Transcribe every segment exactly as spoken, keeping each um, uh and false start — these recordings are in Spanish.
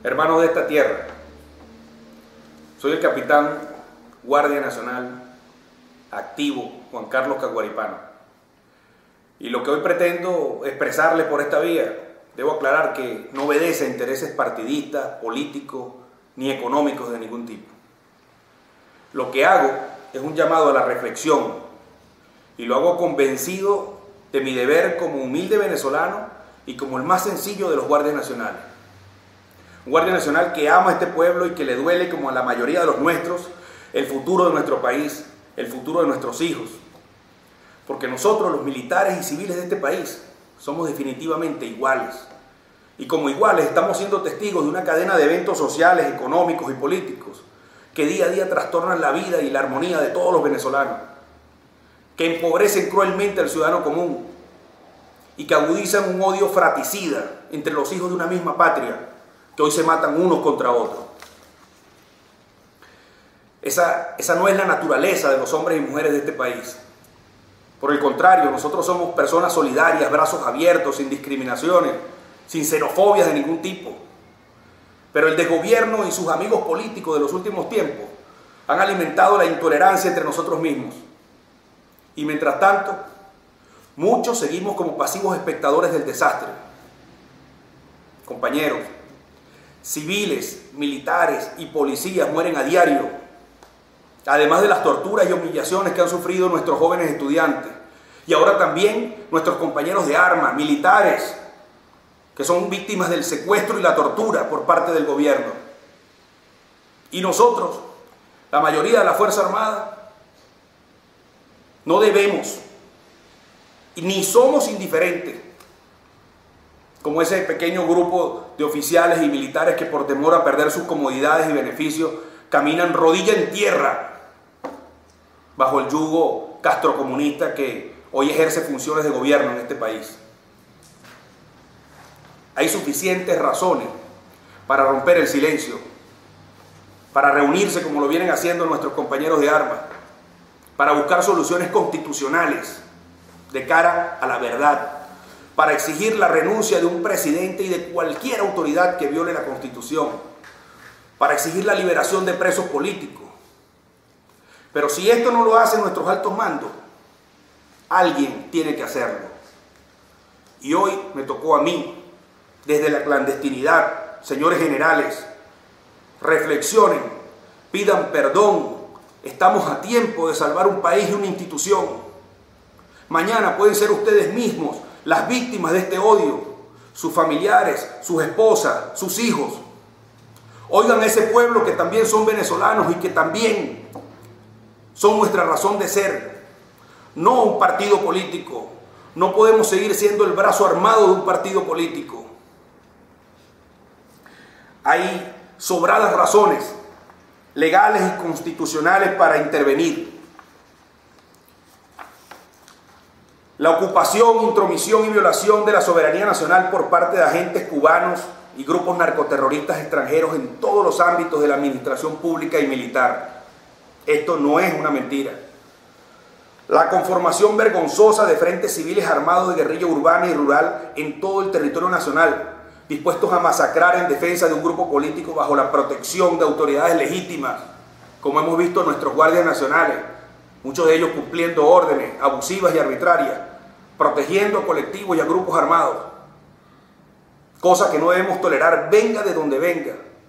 Hermanos de esta tierra, soy el capitán Guardia Nacional activo Juan Carlos Caguaripano, y lo que hoy pretendo expresarle por esta vía, debo aclarar que no obedece a intereses partidistas, políticos ni económicos de ningún tipo. Lo que hago es un llamado a la reflexión, y lo hago convencido de mi deber como humilde venezolano y como el más sencillo de los guardias nacionales. Un guardia nacional que ama a este pueblo y que le duele, como a la mayoría de los nuestros, el futuro de nuestro país, el futuro de nuestros hijos. Porque nosotros, los militares y civiles de este país, somos definitivamente iguales. Y como iguales estamos siendo testigos de una cadena de eventos sociales, económicos y políticos que día a día trastornan la vida y la armonía de todos los venezolanos, que empobrecen cruelmente al ciudadano común y que agudizan un odio fratricida entre los hijos de una misma patria, que hoy se matan unos contra otros. Esa, esa no es la naturaleza de los hombres y mujeres de este país. Por el contrario, nosotros somos personas solidarias, brazos abiertos, sin discriminaciones, sin xenofobias de ningún tipo. Pero el desgobierno y sus amigos políticos de los últimos tiempos han alimentado la intolerancia entre nosotros mismos. Y mientras tanto, muchos seguimos como pasivos espectadores del desastre. Compañeros, civiles, militares y policías mueren a diario, además de las torturas y humillaciones que han sufrido nuestros jóvenes estudiantes, y ahora también nuestros compañeros de armas, militares, que son víctimas del secuestro y la tortura por parte del gobierno. Y nosotros, la mayoría de la Fuerza Armada, no debemos, ni somos indiferentes, como ese pequeño grupo de oficiales y militares que por temor a perder sus comodidades y beneficios caminan rodilla en tierra bajo el yugo castrocomunista que hoy ejerce funciones de gobierno en este país. Hay suficientes razones para romper el silencio, para reunirse como lo vienen haciendo nuestros compañeros de armas, para buscar soluciones constitucionales de cara a la verdad, para exigir la renuncia de un presidente y de cualquier autoridad que viole la Constitución, para exigir la liberación de presos políticos. Pero si esto no lo hacen nuestros altos mandos, alguien tiene que hacerlo. Y hoy me tocó a mí, desde la clandestinidad. Señores generales, reflexionen, pidan perdón. Estamos a tiempo de salvar un país y una institución. Mañana pueden ser ustedes mismos las víctimas de este odio, sus familiares, sus esposas, sus hijos. Oigan a ese pueblo que también son venezolanos y que también son nuestra razón de ser, no un partido político. No podemos seguir siendo el brazo armado de un partido político. Hay sobradas razones legales y constitucionales para intervenir. La ocupación, intromisión y violación de la soberanía nacional por parte de agentes cubanos y grupos narcoterroristas extranjeros en todos los ámbitos de la administración pública y militar. Esto no es una mentira. La conformación vergonzosa de frentes civiles armados de guerrilla urbana y rural en todo el territorio nacional, dispuestos a masacrar en defensa de un grupo político bajo la protección de autoridades legítimas, como hemos visto en nuestros guardias nacionales, muchos de ellos cumpliendo órdenes abusivas y arbitrarias, protegiendo a colectivos y a grupos armados, cosa que no debemos tolerar, venga de donde venga.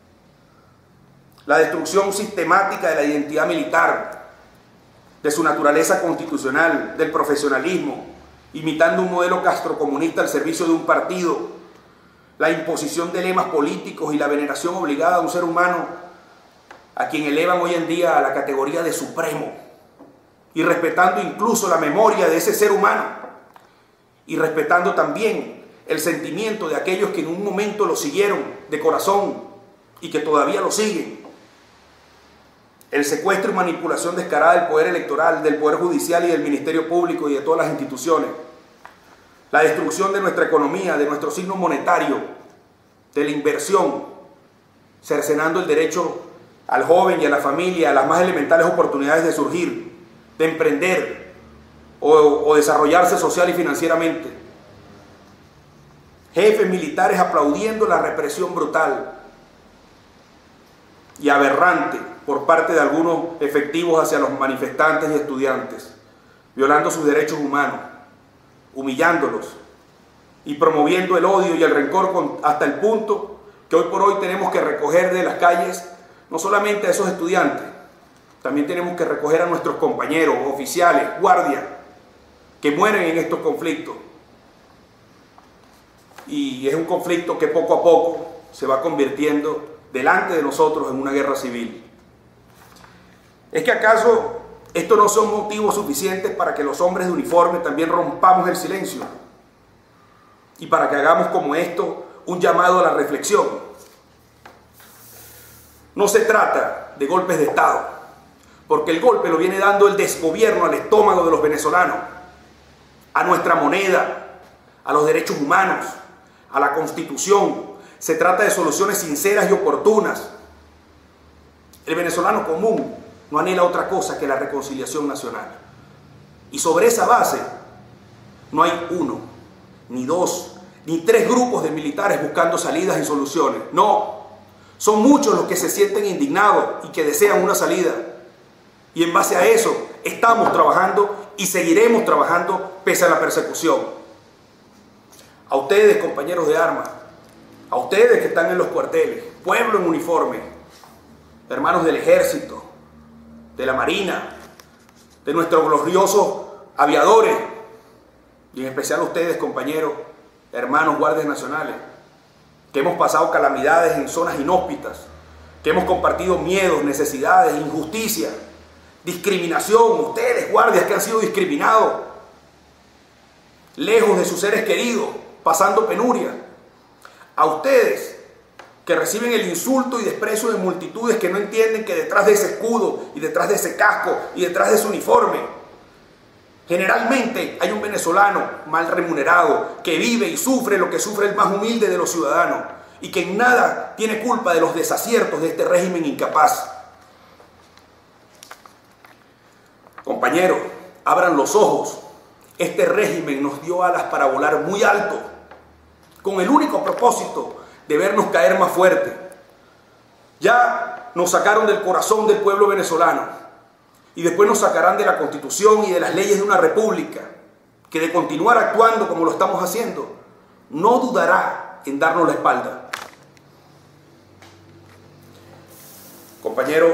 La destrucción sistemática de la identidad militar, de su naturaleza constitucional, del profesionalismo, imitando un modelo castrocomunista al servicio de un partido, la imposición de lemas políticos y la veneración obligada a un ser humano a quien elevan hoy en día a la categoría de supremo, y respetando incluso la memoria de ese ser humano, y respetando también el sentimiento de aquellos que en un momento lo siguieron de corazón y que todavía lo siguen. El secuestro y manipulación descarada del poder electoral, del poder judicial y del Ministerio Público y de todas las instituciones. La destrucción de nuestra economía, de nuestro signo monetario, de la inversión, cercenando el derecho al joven y a la familia a las más elementales oportunidades de surgir, de emprender o, o desarrollarse social y financieramente. Jefes militares aplaudiendo la represión brutal, y aberrante por parte de algunos efectivos hacia los manifestantes y estudiantes, violando sus derechos humanos, humillándolos y promoviendo el odio y el rencor con, hasta el punto que hoy por hoy tenemos que recoger de las calles no solamente a esos estudiantes, también tenemos que recoger a nuestros compañeros, oficiales, guardias, que mueren en estos conflictos. Y es un conflicto que poco a poco se va convirtiendo delante de nosotros en una guerra civil. ¿Es que acaso estos no son motivos suficientes para que los hombres de uniforme también rompamos el silencio? Y para que hagamos como esto un llamado a la reflexión. No se trata de golpes de Estado, porque el golpe lo viene dando el desgobierno al estómago de los venezolanos, a nuestra moneda, a los derechos humanos, a la Constitución. Se trata de soluciones sinceras y oportunas. El venezolano común no anhela otra cosa que la reconciliación nacional. Y sobre esa base no hay uno, ni dos, ni tres grupos de militares buscando salidas y soluciones. No, son muchos los que se sienten indignados y que desean una salida. Y en base a eso estamos trabajando y seguiremos trabajando pese a la persecución. A ustedes, compañeros de armas, a ustedes que están en los cuarteles, pueblo en uniforme, hermanos del ejército, de la marina, de nuestros gloriosos aviadores, y en especial a ustedes, compañeros, hermanos guardias nacionales, que hemos pasado calamidades en zonas inhóspitas, que hemos compartido miedos, necesidades, injusticia, discriminación. Ustedes, guardias que han sido discriminados, lejos de sus seres queridos, pasando penuria. A ustedes que reciben el insulto y desprecio de multitudes que no entienden que detrás de ese escudo y detrás de ese casco y detrás de ese uniforme, generalmente hay un venezolano mal remunerado que vive y sufre lo que sufre el más humilde de los ciudadanos y que en nada tiene culpa de los desaciertos de este régimen incapaz. Compañeros, abran los ojos. Este régimen nos dio alas para volar muy alto, con el único propósito de vernos caer más fuerte. Ya nos sacaron del corazón del pueblo venezolano y después nos sacarán de la Constitución y de las leyes de una república que, de continuar actuando como lo estamos haciendo, no dudará en darnos la espalda. Compañeros,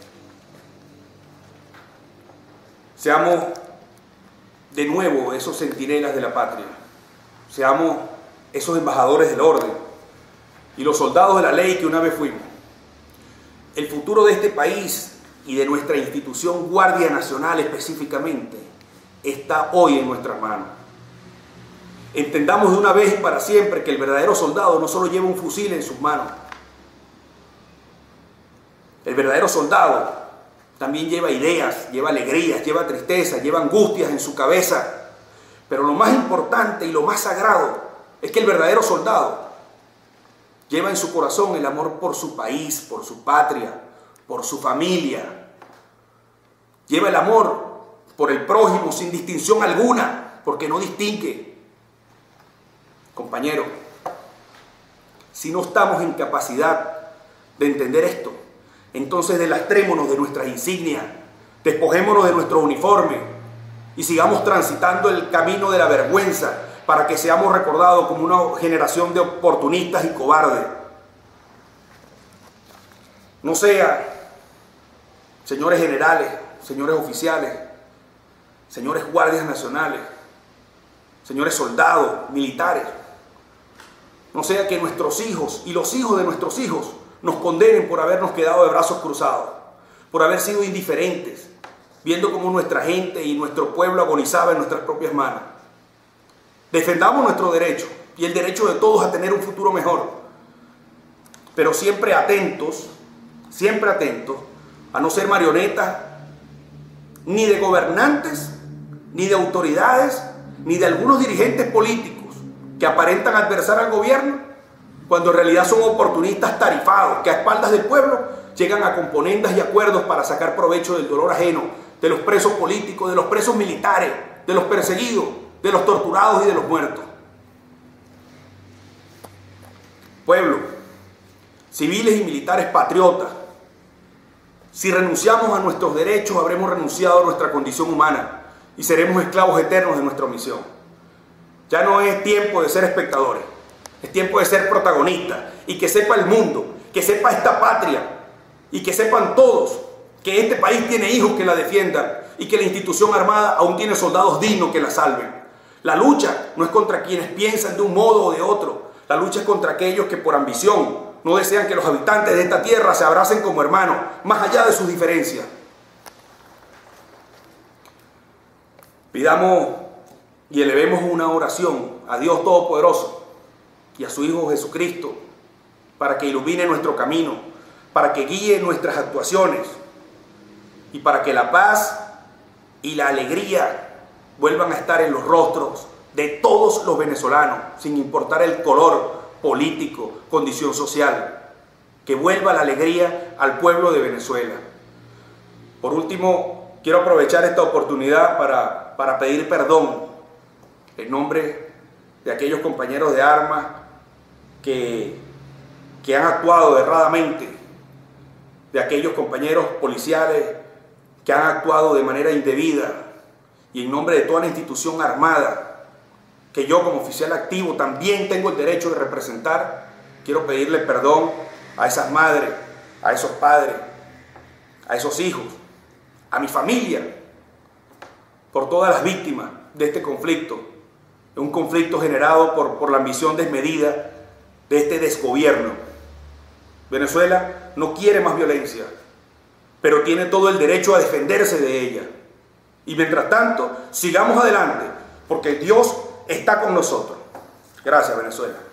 seamos de nuevo esos centinelas de la patria, seamos esos embajadores del orden y los soldados de la ley que una vez fuimos. El futuro de este país y de nuestra institución Guardia Nacional específicamente está hoy en nuestras manos. Entendamos de una vez y para siempre que el verdadero soldado no solo lleva un fusil en sus manos. El verdadero soldado también lleva ideas, lleva alegrías, lleva tristeza, lleva angustias en su cabeza. Pero lo más importante y lo más sagrado es que el verdadero soldado lleva en su corazón el amor por su país, por su patria, por su familia. Lleva el amor por el prójimo sin distinción alguna, porque no distingue. Compañero, si no estamos en capacidad de entender esto, entonces delastrémonos de nuestras insignias, despojémonos de nuestro uniforme y sigamos transitando el camino de la vergüenza, para que seamos recordados como una generación de oportunistas y cobardes. No sea, señores generales, señores oficiales, señores guardias nacionales, señores soldados, militares, no sea que nuestros hijos y los hijos de nuestros hijos nos condenen por habernos quedado de brazos cruzados, por haber sido indiferentes, viendo cómo nuestra gente y nuestro pueblo agonizaba en nuestras propias manos. Defendamos nuestro derecho y el derecho de todos a tener un futuro mejor, pero siempre atentos, siempre atentos a no ser marionetas ni de gobernantes, ni de autoridades, ni de algunos dirigentes políticos que aparentan adversar al gobierno, cuando en realidad son oportunistas tarifados que a espaldas del pueblo llegan a componendas y acuerdos para sacar provecho del dolor ajeno, de los presos políticos, de los presos militares, de los perseguidos, de los torturados y de los muertos. Pueblo, civiles y militares patriotas, Si renunciamos a nuestros derechos, habremos renunciado a nuestra condición humana y seremos esclavos eternos de nuestra misión. Ya no es tiempo de ser espectadores, es tiempo de ser protagonistas y que sepa el mundo, que sepa esta patria y que sepan todos que este país tiene hijos que la defiendan y que la institución armada aún tiene soldados dignos que la salven. La lucha no es contra quienes piensan de un modo o de otro, la lucha es contra aquellos que por ambición no desean que los habitantes de esta tierra se abracen como hermanos, más allá de sus diferencias. Pidamos y elevemos una oración a Dios Todopoderoso y a su Hijo Jesucristo para que ilumine nuestro camino, para que guíe nuestras actuaciones y para que la paz y la alegría vuelvan a estar en los rostros de todos los venezolanos, sin importar el color político, condición social, que vuelva la alegría al pueblo de Venezuela. Por último, quiero aprovechar esta oportunidad para, para pedir perdón en nombre de aquellos compañeros de armas que, que han actuado erradamente, de aquellos compañeros policiales que han actuado de manera indebida, y en nombre de toda la institución armada que yo como oficial activo también tengo el derecho de representar, quiero pedirle perdón a esas madres, a esos padres, a esos hijos, a mi familia, por todas las víctimas de este conflicto, un conflicto generado por, por la ambición desmedida de este desgobierno. Venezuela no quiere más violencia, pero tiene todo el derecho a defenderse de ella. Y mientras tanto, sigamos adelante, porque Dios está con nosotros. Gracias, Venezuela.